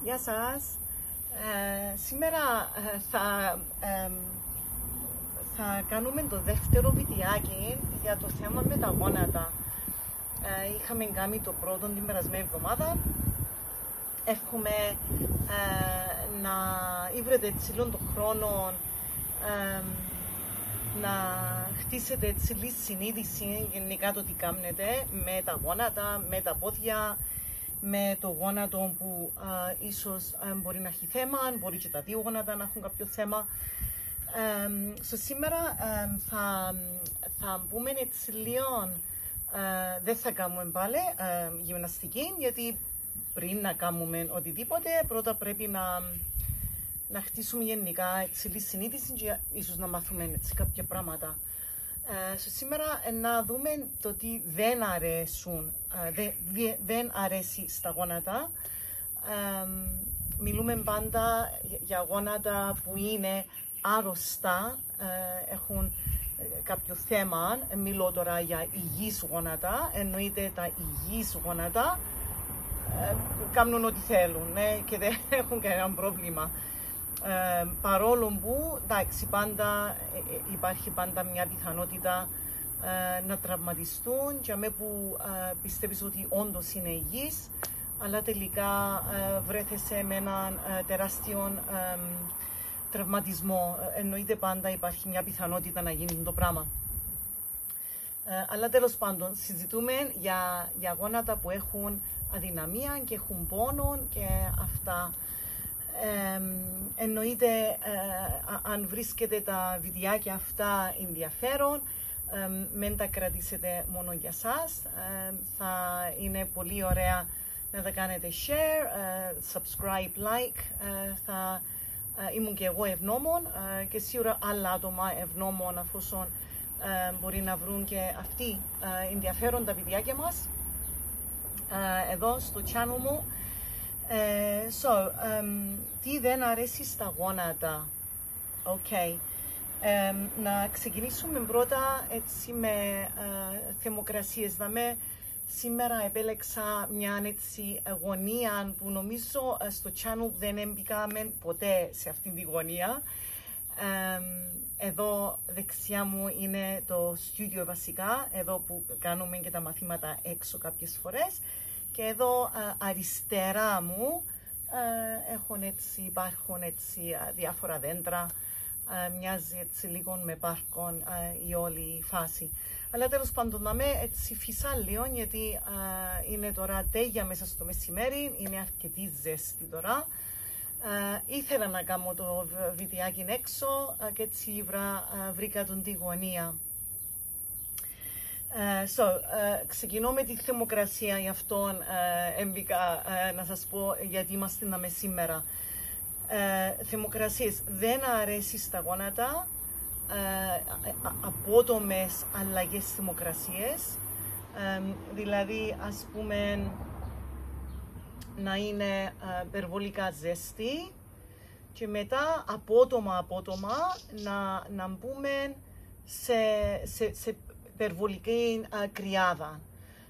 Γεια σας. Σήμερα θα κάνουμε το δεύτερο βιντεάκι για το θέμα με τα γόνατα. Είχαμε κάνει το πρώτο την περασμένη εβδομάδα. Εύχομαι να βρείτε τον χρόνο να χτίσετε έτσι λίγη συνείδηση γενικά το τι κάνετε με τα γόνατα, με τα πόδια, με το γόνατο που ίσως μπορεί να έχει θέμα, μπορεί και τα δύο γόνατα να έχουν κάποιο θέμα. Σήμερα θα μπούμε έτσι λίγο, δεν θα κάνουμε πάλι γυμναστική, γιατί πριν να κάνουμε οτιδήποτε πρώτα πρέπει να χτίσουμε γενικά έτσι λίγη συνείδηση και ίσως να μάθουμε έτσι κάποια πράγματα. Σήμερα να δούμε το τι δεν αρέσουν, δεν αρέσει στα γόνατα. Μιλούμε πάντα για γόνατα που είναι άρρωστα, έχουν κάποιο θέμα. Μιλώ τώρα για υγιείς γόνατα, εννοείται τα υγιείς γόνατα κάνουν ό,τι θέλουν και δεν έχουν κανένα πρόβλημα. Παρόλο που πάντα υπάρχει πάντα μια πιθανότητα να τραυματιστούν και αμέ που πιστεύεις ότι όντως είναι υγιής, αλλά τελικά βρέθεσαι με έναν τεράστιο τραυματισμό. Εννοείται πάντα υπάρχει μια πιθανότητα να γίνει το πράγμα. Αλλά τέλος πάντων συζητούμε για γόνατα που έχουν αδυναμία και έχουν πόνο και αυτά. Εννοείται αν βρίσκετε τα βιντεάκια αυτά ενδιαφέρον, μην τα κρατήσετε μόνο για σας. Θα είναι πολύ ωραία να τα κάνετε share, subscribe, like. Θα ήμουν και εγώ ευγνώμων και σίγουρα άλλα άτομα ευγνώμων, αφόσον μπορεί να βρουν και αυτοί ενδιαφέρον τα βιντεάκια μας εδώ στο channel μου. Τι δεν αρέσει στα γόνατα. Να ξεκινήσουμε πρώτα έτσι με θερμοκρασίες. Σήμερα επέλεξα μια έτσι γωνία που νομίζω στο channel δεν έμπηκαμε ποτέ σε αυτήν τη γωνία. Εδώ δεξιά μου είναι το στούντιο βασικά, εδώ που κάνουμε και τα μαθήματα έξω κάποιες φορές. Και εδώ αριστερά μου υπάρχουν έτσι διάφορα δέντρα, μοιάζει έτσι λίγο με πάρκον η όλη φάση. Αλλά τέλος πάντων έτσι φυσά λίγο, γιατί είναι τώρα τέγια μέσα στο μεσημέρι, είναι αρκετή ζέστη τώρα. Ήθελα να κάνω το βιντεάκι έξω και έτσι βρήκα τον τη γωνία. Ξεκινώ με τη θερμοκρασία, γι' αυτό έμπηκα να σας πω γιατί είμαστε να με σήμερα. Θερμοκρασίες δεν αρέσει στα γόνατα, απότομες αλλαγές θερμοκρασίες, δηλαδή ας πούμε να είναι υπερβολικά ζέστη και μετά απότομα να μπούμε σε υπερβολική κρυάδα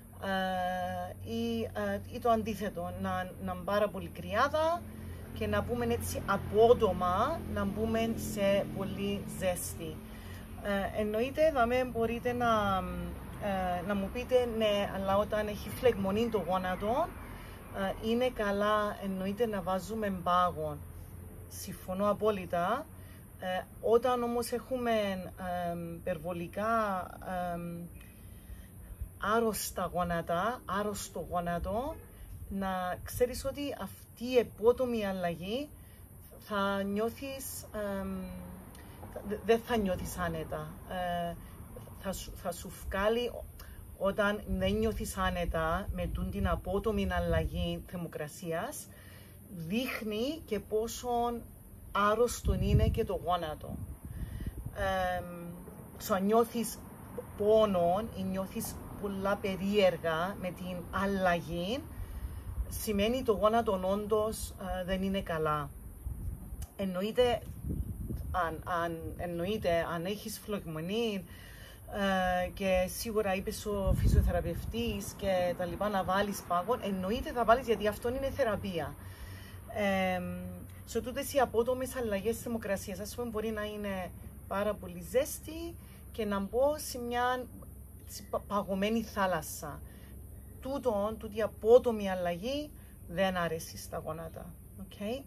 ή το αντίθετο, να πάρα πολύ κρυάδα και να πούμε έτσι απότομα να μπούμε σε πολύ ζέστη. Εννοείται μπορείτε να μου πείτε ναι, αλλά όταν έχει φλεγμονή το γόνατο είναι καλά, εννοείται να βάζουμε μπάγον. Συμφωνώ απόλυτα. Όταν όμως έχουμε υπερβολικά άρρωστα γόνατα, άρρωστο γόνατο, να ξέρεις ότι αυτή η επότομη αλλαγή θα νιώθεις, δεν θα νιώθεις άνετα. Θα σου βγάλει, όταν δεν νιώθεις άνετα με την απότομη αλλαγή θερμοκρασίας, δείχνει και πόσο άρρωστο είναι και το γόνατο. Αν νιώθεις πόνο ή νιώθεις πολλά περίεργα με την αλλαγή, σημαίνει το γόνατο όντως δεν είναι καλά. Εννοείται αν έχεις φλεγμονή και σίγουρα είπες ο φυσιοθεραπευτής και τα λοιπά να βάλεις πάγον, εννοείται θα βάλεις, γιατί αυτό είναι θεραπεία. Σε τούτες οι απότομες αλλαγές της θερμοκρασίας, ας πούμε, μπορεί να είναι πάρα πολύ ζέστη και να μπω σε μια παγωμένη θάλασσα. Τούτη απότομη αλλαγή δεν αρέσει στα γόνατα. Okay?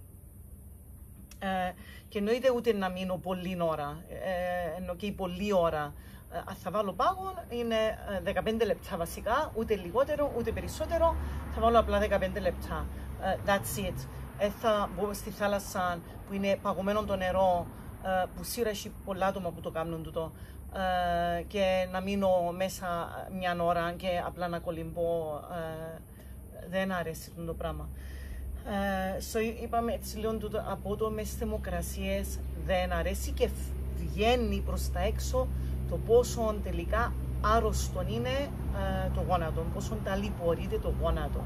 Και εννοείται ούτε να μείνω πολλή ώρα, ενώ και η πολλή ώρα. Αν θα βάλω πάγο είναι 15 λεπτά βασικά, ούτε λιγότερο ούτε περισσότερο, θα βάλω απλά 15 λεπτά. That's it. Θα μπω στη θάλασσα που είναι παγωμένο το νερό, που σίγουρα έχει πολλά άτομα που το κάνουν τούτο, και να μείνω μέσα μια ώρα και απλά να κολυμπώ, δεν αρέσει το πράγμα. Είπαμε έτσι λίγο τούτο απότομες θερμοκρασίες δεν αρέσει και βγαίνει προς τα έξω το πόσο τελικά άρρωστο είναι το γόνατο, πόσο ταλαιπωρείται το γόνατο.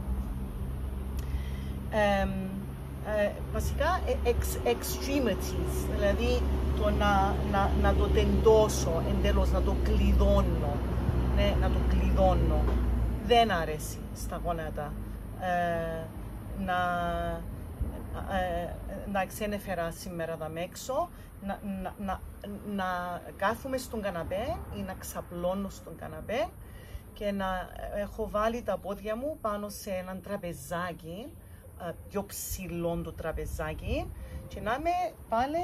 Βασικά extremities, δηλαδή το να το τεντώσω εντελώς, να το κλειδώνω, ναι, να το κλειδώνω, δεν αρέσει στα γόνατα. Να ξένεφερα σήμερα δαμ' έξω, να κάθομαι στον καναπέ ή να ξαπλώνω στον καναπέ και να έχω βάλει τα πόδια μου πάνω σε έναν τραπεζάκι, πιο ψηλό το τραπεζάκι, και να είμαι πάλι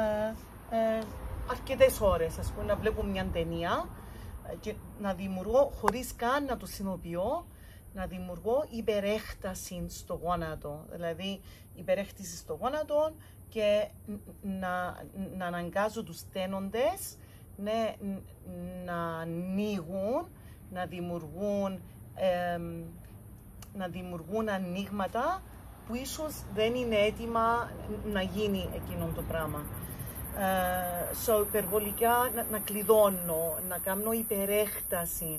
αρκετές ώρες, ας πούμε, να βλέπω μια ταινία και να δημιουργώ, χωρίς καν να το συνοποιώ, να δημιουργώ υπερέκταση στο γόνατο, δηλαδή υπερέκτηση στο γόνατο, και να αναγκάζω τους τένοντες να ανοίγουν, να δημιουργούν ανοίγματα που ίσως δεν είναι έτοιμα να γίνει εκείνο το πράγμα. Υπερβολικά να κλειδώνω, να κάνω υπερέκταση,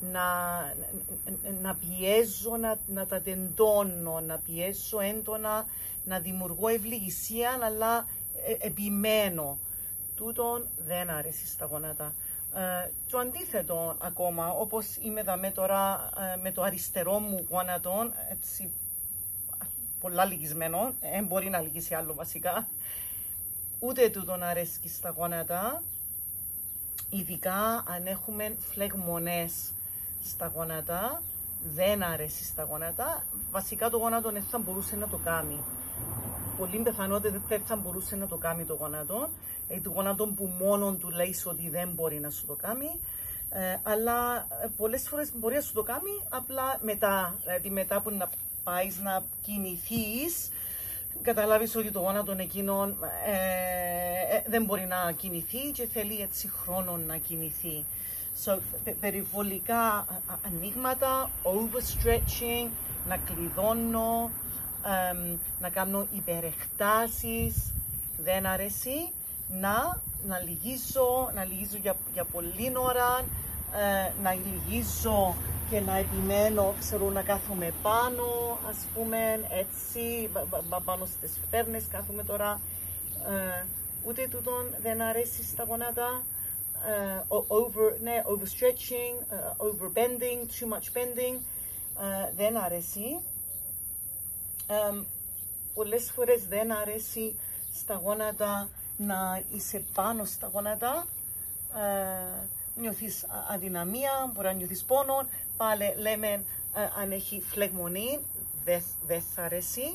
να πιέζω, να τα τεντώνω, να πιέζω έντονα, να δημιουργώ ευληγησία, αλλά επιμένω. Τούτον δεν αρέσει στα γόνατα. Το αντίθετο ακόμα, όπως είμαι δαμέ τώρα με το αριστερό μου γόνατο, έτσι πολλά λυγισμένο, δεν μπορεί να λυγίσει άλλο βασικά, ούτε τούτον αρέσει στα γόνατα, ειδικά αν έχουμε φλεγμονές στα γόνατα, δεν αρέσει στα γόνατα. Βασικά το γόνατο δεν θα μπορούσε να το κάνει. Πολύ πιθανότητα δεν θα μπορούσε να το κάνει το γόνατο. Το γόνατο που μόνο του λέει ότι δεν μπορεί να σου το κάνει. Αλλά πολλές φορές μπορεί να σου το κάνει απλά μετά. Δηλαδή μετά που να πάει να κινηθείς, καταλάβεις ότι το γόνατο εκείνο δεν μπορεί να κινηθεί και θέλει έτσι χρόνο να κινηθεί. Περιβολικά ανοίγματα, overstretching, να κλειδώνω, να κάνω υπερεκτάσεις, δεν αρέσει. Να λυγίζω για πολλή ώρα, να λυγίζω και να επιμένω, ξέρω, να κάθομαι πάνω, ας πούμε, έτσι, πάνω στις φέρνες κάθομαι τώρα. Ούτε τούτον δεν αρέσει στα γόνατα. Overstretching, overbending, too much bending, δεν αρέσει. Πολλές φορές δεν αρέσει στα γόνατα να είσαι πάνω στα γόνατα, νιώθεις αδυναμία, μπορεί να νιώθεις πόνο, πάλι λέμε αν έχει φλεγμονή, δεν θα αρέσει.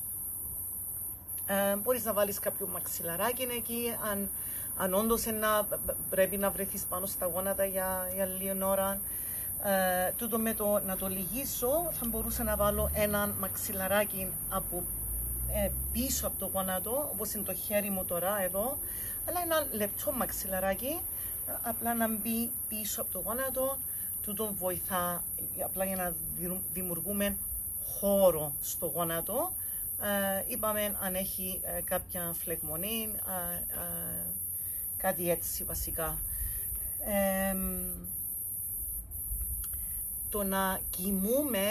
Μπορείς να βάλεις κάποιο μαξιλαράκι εκεί, αν όντως πρέπει να βρεθείς πάνω στα γόνατα για λίγη ώρα. Τούτο με το να το λυγίσω, θα μπορούσα να βάλω ένα μαξιλαράκι από πίσω από το γόνατο, όπως είναι το χέρι μου τώρα εδώ, αλλά ένα λεπτό μαξιλαράκι, απλά να μπει πίσω από το γόνατο. Τούτο βοηθά απλά για να δημιουργούμε χώρο στο γόνατο. Είπαμε αν έχει κάποια φλεγμονή, κάτι έτσι βασικά. Το να κοιμούμε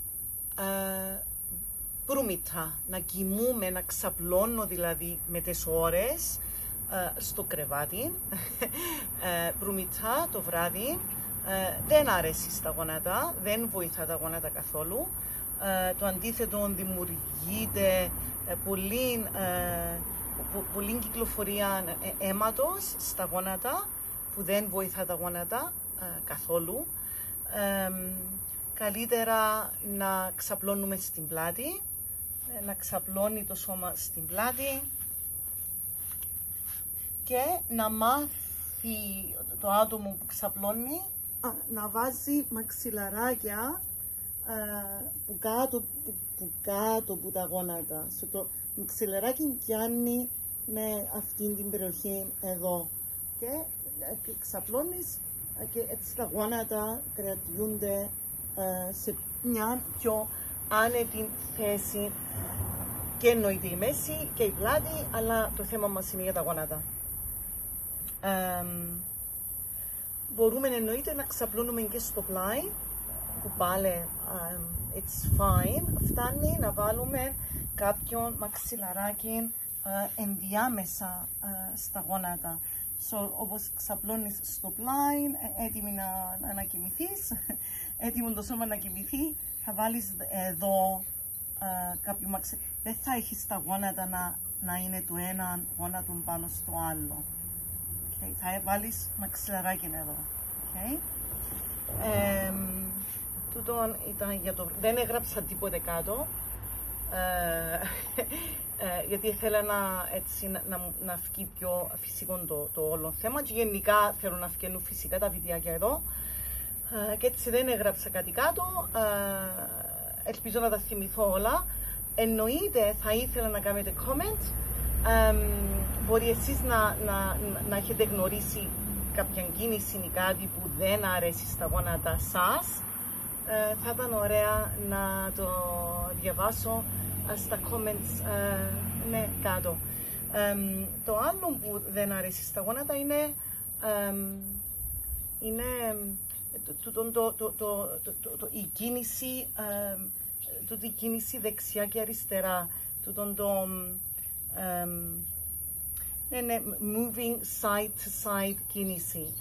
προύμητα, να κοιμούμε, να ξαπλώνω δηλαδή με τις ώρες στο κρεβάτι, προύμητα το βράδυ, δεν αρέσει στα γόνατα, δεν βοηθά τα γόνατα καθόλου. Το αντίθετο δημιουργείται πολύ κυκλοφορία αίματος στα γόνατα, που δεν βοηθά τα γόνατα καθόλου. Καλύτερα να ξαπλώνουμε στην πλάτη, να ξαπλώνει το σώμα στην πλάτη και να μάθει το άτομο που ξαπλώνει να βάζει μαξιλαράκια που κάτω από τα γόνατα. Το μαξιλαράκι πιάνει με αυτήν την περιοχή εδώ και ξαπλώνεις και έτσι τα γόνατα κρατιούνται σε μια πιο άνετη θέση, και εννοείται η μέση και η πλάτη, αλλά το θέμα μας είναι για τα γόνατα. Μπορούμε εννοείται να ξαπλώνουμε και στο πλάι, που πάλι it's fine. Φτάνει να βάλουμε κάποιον μαξιλαράκι ενδιάμεσα στα γόνατα. Όπως ξαπλώνεις στο πλάι, έτοιμη να κοιμηθείς, έτοιμο το σώμα να κοιμηθεί, θα βάλεις εδώ κάποιο μαξιλαράκι. Δεν θα έχεις τα γόνατα να είναι το ένα γόνατο πάνω στο άλλο. Okay. Θα βάλεις μαξιλαράκι εδώ. Okay. Τούτο ήταν για το... Δεν έγραψα τίποτε κάτω, γιατί ήθελα να βγει πιο φυσικό το όλο θέμα, και γενικά θέλω να βγαίνουν φυσικά τα βιντεάκια εδώ, και έτσι δεν έγραψα κάτι κάτω. Ελπίζω να τα θυμηθώ όλα. Εννοείται θα ήθελα να κάνετε comment. Μπορεί εσείς να έχετε γνωρίσει κάποια κίνηση ή κάτι που δεν αρέσει στα γόνατα σας. Θα ήταν ωραία να το διαβάσω στα comments κάτω. Το άλλο που δεν αρέσει στα γόνατα είναι η κίνηση δεξιά και αριστερά. Moving side to side κίνηση.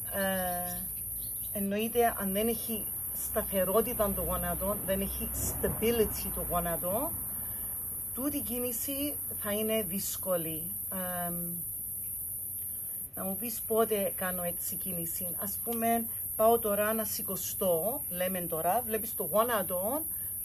Εννοείται αν δεν έχει σταθερότητα το γόνατο, δεν έχει stability το γόνατο, τούτη η κίνηση θα είναι δύσκολη. Να μου πεις πότε κάνω έτσι κίνηση. Ας πούμε, πάω τώρα να σηκωστώ, λέμε τώρα, βλέπεις το γόνατο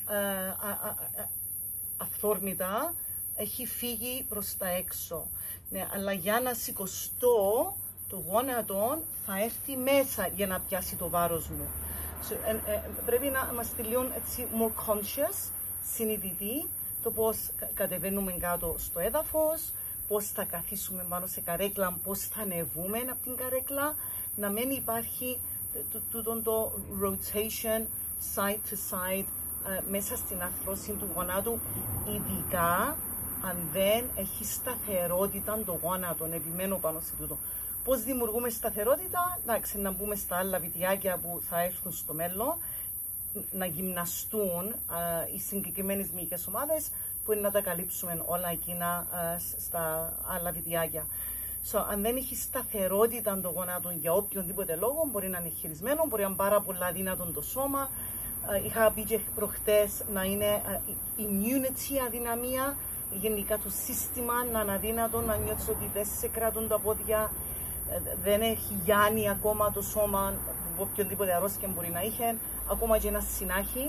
αυθόρμητα έχει φύγει προς τα έξω. Ναι, αλλά για να σηκωστώ, το γόνατο θα έρθει μέσα για να πιάσει το βάρος μου. Πρέπει να είμαστε λίγο έτσι more conscious, συνειδητοί, το πώς κατεβαίνουμε κάτω στο έδαφος, πώς θα καθίσουμε πάνω σε καρέκλα, πώς θα ανεβούμε από την καρέκλα, να μην υπάρχει το rotation side to side μέσα στην αρθρώση του γονάτου, ειδικά αν δεν έχει σταθερότητα το γόνατο. Επιμένω πάνω σε τούτο. Πώς δημιουργούμε σταθερότητα, εντάξει, να μπούμε στα άλλα βιντεάκια που θα έρθουν στο μέλλον, να γυμναστούν οι συγκεκριμένες μυϊκές ομάδες, που είναι να τα καλύψουμε όλα εκείνα στα άλλα βιντεάκια. Αν δεν έχει σταθερότητα το γόνατο για οποιονδήποτε λόγο, μπορεί να είναι χειρισμένο, μπορεί να είναι πάρα πολλά αδύνατο το σώμα. Είχα πει και προχτές να είναι immunity αδυναμία, γενικά το σύστημα να είναι αδύνατο, να νιώθεις ότι δεν σε κρατούν τα πόδια, δεν έχει γιάνει ακόμα το σώμα, οποιονδήποτε αρρώστια μπορεί να είχε, ακόμα και ένα συνάχη.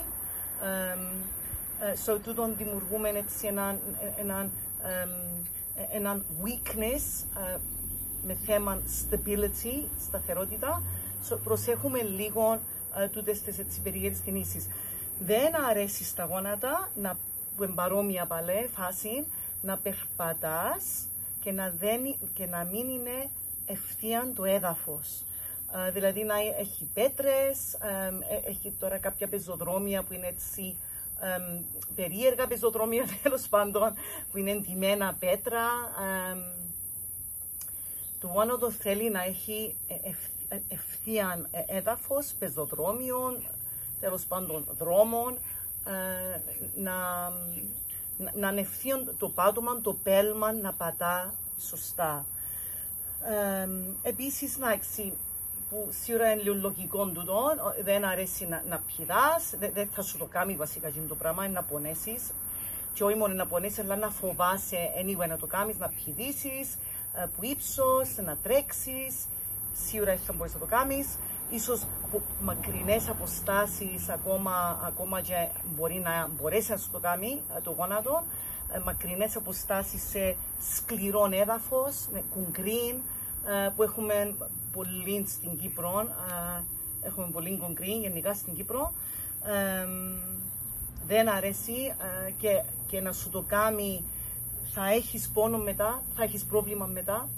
Τούτον δημιουργούμε έτσι έναν weakness με θέμα stability, σταθερότητα. Προσέχουμε λίγο τούτες τις έτσι περίεργες κινήσεις. Δεν αρέσει στα γόνατα, που είναι παρόμοια παλέ φάση, να περπατάς και να μην είναι ευθεία το έδαφος. Δηλαδή να έχει πέτρες, έχει τώρα κάποια πεζοδρόμια που είναι έτσι περίεργα πεζοδρόμια, τέλος πάντων, που είναι εντυμένα πέτρα. Το γόνατο θέλει να έχει ευθεία έδαφος, πεζοδρόμιων, τέλος πάντων δρόμων, να είναι ευθεία το πάτωμα, το πέλμα να πατά σωστά. Επίσης, που σίγουρα είναι λίγο λογικό τούτο, δεν αρέσει να πηδάς, δεν θα σου το κάνει βασικά το πράγμα, είναι να πονέσεις. Και όχι μόνο να πονέσεις, αλλά να φοβάσαι anyway να το κάνεις, να πηδήσεις, που ύψος, να τρέξεις, σίγουρα θα μπορείς να το κάνεις. Ίσως από μακρινές αποστάσεις ακόμα και μπορεί να μπορέσει να σου το κάνει το γόνατο, μακρινές αποστάσεις σε σκληρό έδαφος, κουγκρίν, που έχουμε πολύ στην Κύπρο, έχουμε πολύ κουγκρίν γενικά στην Κύπρο. Δεν αρέσει και να σου το κάνει, θα έχεις πόνο μετά, θα έχεις πρόβλημα μετά.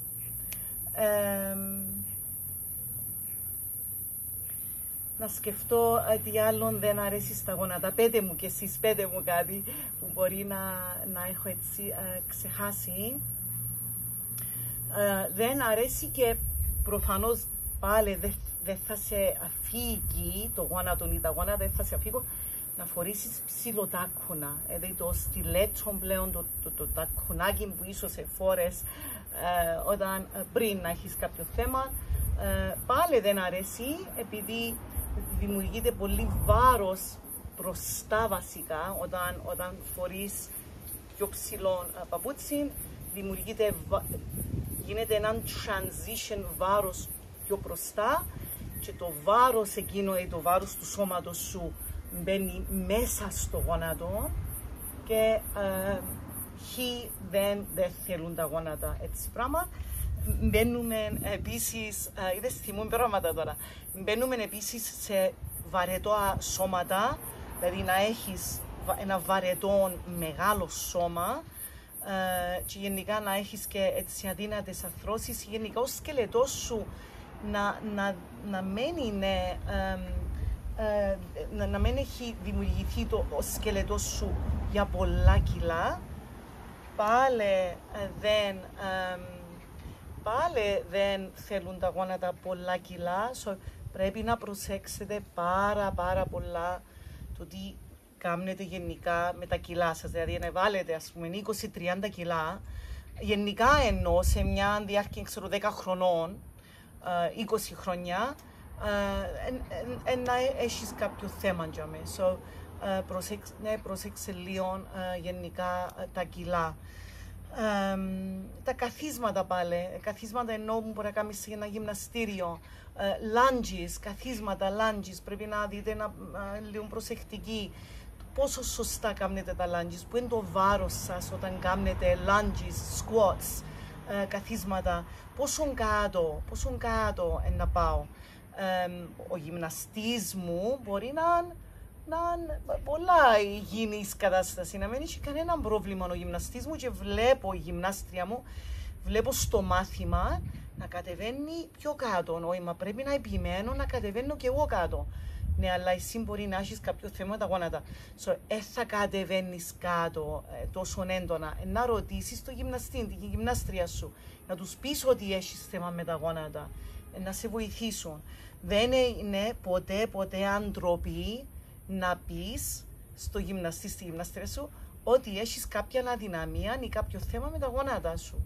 Να σκεφτώ τι άλλον δεν αρέσει στα γόνατα. Πέτε μου κι εσείς, πέτε μου κάτι που μπορεί να έχω έτσι ξεχάσει. Δεν αρέσει και προφανώς πάλι δεν θα σε αφήγει το γόνατο ή τα γόνατα, δεν θα σε αφήγω να φορήσεις ψηλοτάκουνα. Δηλαδή το στιλέτσο πλέον, το τακουνάκι που ίσως εφόρες πριν να έχεις κάποιο θέμα, πάλι δεν αρέσει επειδή δημιουργείται πολύ βάρος μπροστά βασικά όταν φορείς πιο ψηλό παπούτσι, γίνεται έναν transition βάρος πιο μπροστά και το βάρος εκείνο, το βάρος του σώματος σου μπαίνει μέσα στο γόνατο και δεν θέλουν τα γόνατα έτσι πράγμα. Μπαίνουμε επίσης, είδες θυμούν πράγματα τώρα, μπαίνουμε επίσης σε βαρετό σώματα, δηλαδή να έχεις ένα βαρετό μεγάλο σώμα και γενικά να έχεις και έτσι αδύνατες αρθρώσεις, γενικά ο σκελετός σου να μην έχει δημιουργηθεί ο σκελετός σου για πολλά κιλά, πάλι δεν θέλουν τα γόνατα πολλά κιλά, πρέπει να προσέξετε πάρα πολλά το τι κάνετε γενικά με τα κιλά σας, δηλαδή να βάλετε ας πούμε 20-30 κιλά, γενικά εννοώ σε μια διάρκεια 10 χρονών, 20 χρόνια, να έχεις κάποιο θέμα για μένα. Προσέξε λίγο γενικά τα κιλά. Τα καθίσματα πάλι, καθίσματα εννοώ που μπορεί να κάνεις σε ένα γυμναστήριο, lunges, καθίσματα, lunges, πρέπει να δείτε λίγο προσεκτικοί. Πόσο σωστά κάνετε τα lunges, που είναι το βάρος σας όταν κάνετε lunges, squats, καθίσματα, πόσο κάτω να πάω. Ο γυμναστής μου μπορεί να είναι πολλά υγιεινής κατάσταση, να μην έχει κανένα πρόβλημα ο γυμναστής μου και βλέπω η γυμνάστρια μου, βλέπω στο μάθημα να κατεβαίνει πιο κάτω, όχι, μα πρέπει να επιμένω να κατεβαίνω και εγώ κάτω. Ναι, αλλά εσύ μπορεί να έχεις κάποιο θέμα με τα γόνατα. Θα κατεβαίνεις κάτω τόσο έντονα. Να ρωτήσεις τον γυμναστή, την γυμνάστρια σου, να τους πεις ότι έχεις θέμα με τα γόνατα, να σε βοηθήσουν. Δεν είναι ποτέ αντροπή να πεις στο γυμναστή, στη γυμνάστρια σου, ότι έχεις κάποια αδυναμία ή κάποιο θέμα με τα γόνατα σου.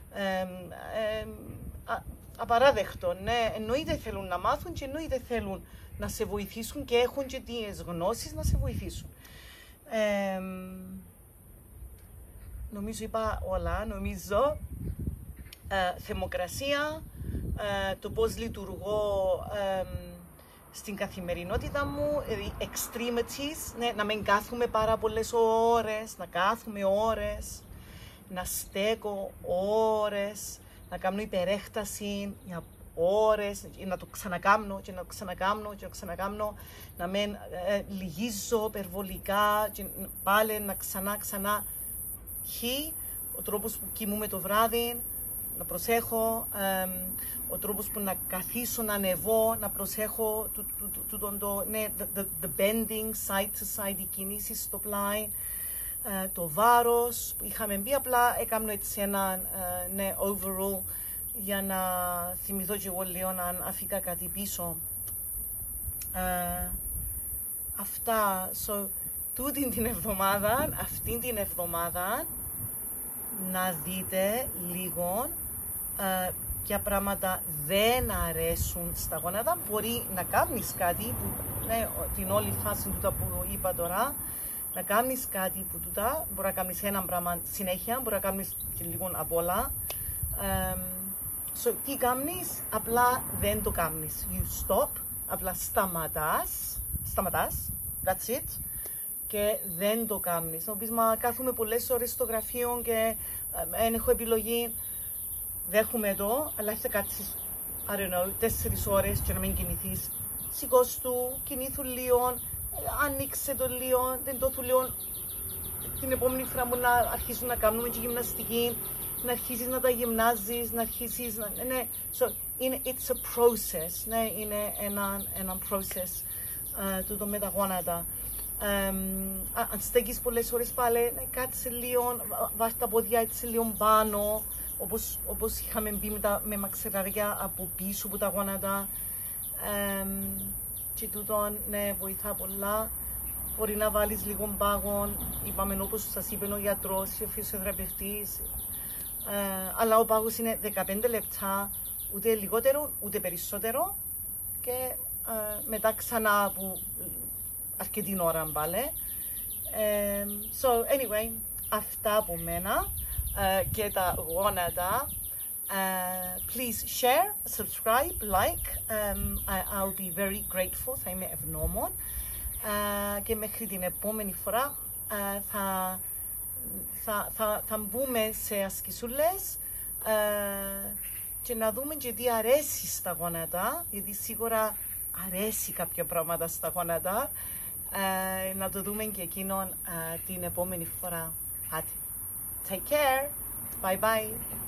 Απαράδεκτο, ναι, εννοείται θέλουν να μάθουν και εννοείται θέλουν να σε βοηθήσουν και έχουν και τις γνώσεις να σε βοηθήσουν. Νομίζω είπα όλα, θερμοκρασία, το πώς λειτουργώ στην καθημερινότητα μου, extremities, ναι, να μην κάθουμε πάρα πολλές ώρες, να κάθουμε ώρες, να στέκω ώρες, να κάνω υπερέκταση για ώρες, να το ξανακάμνω και να το ξανακάμνω, να μην λυγίζω υπερβολικά και πάλι να ξανά. Ο τρόπος που κοιμούμε το βράδυ, να προσέχω, ο τρόπος που να καθίσω, να ανεβώ, να προσέχω the bending, side to side, η κίνηση στο πλάι, το βάρος που είχαμε μπει, απλά έκανα έτσι ένα overall για να θυμηθώ και εγώ λίγο αν αφήκα κάτι πίσω. Αυτά, αυτήν την εβδομάδα να δείτε λίγο ποια πράγματα δεν αρέσουν στα γόνατα. Μπορεί να κάνεις κάτι, που, ναι, την όλη φάση τούτα που είπα τώρα, να κάνεις κάτι που τούτα, μπορεί να κάνεις ένα πράγμα συνέχεια, μπορεί να κάνεις και λίγο απ' όλα. Τι κάνεις, απλά δεν το κάνεις. You stop, απλά σταματάς, that's it, και δεν το κάνεις. Να πεις, μα κάθομαι πολλές ώρες στο γραφείο και δεν έχω επιλογή. Δέχομαι το, αλλά θα κάτσεις, I don't know, 4 ώρες και να μην κινηθείς. Σηκώσου του, κινήθου λίγο, ανοίξε το λίγο, δεν το λίγο. Την επόμενη φορά μου να αρχίσουν να κάνουμε και γυμναστική, να αρχίσεις να τα γυμνάζεις, να αρχίσεις να... Ναι, so, it's a process, ναι, είναι ένα process τούτο με τα γόνατα. Αν στέκεις πολλές ώρες πάλι, ναι, κάτσε λίγο, βάζ' τα πόδια έτσι λίγο πάνω, όπως είχαμε πει με μαξιλαριά από πίσω από τα γόνατα. Και τούτο, ναι, βοηθά πολλά. Μπορεί να βάλεις λίγο πάγον, είπαμε όπως σας είπε ο γιατρός, ο φυσιοθεραπευτής, αλλά ο πάγος είναι 15 λεπτά, ούτε λιγότερο ούτε περισσότερο, και μετά ξανά από αρκετή ώρα πάλι. So anyway, αυτά από μένα και τα γόνατα. Please share, subscribe, like. I'll be very grateful, θα είμαι ευγνώμων. Και μέχρι την επόμενη φορά θα μπούμε σε ασκησούλες και να δούμε και τι αρέσει στα γόνατα, γιατί σίγουρα αρέσει κάποια πράγματα στα γόνατα, να το δούμε και εκείνον την επόμενη φορά. Take care, bye bye.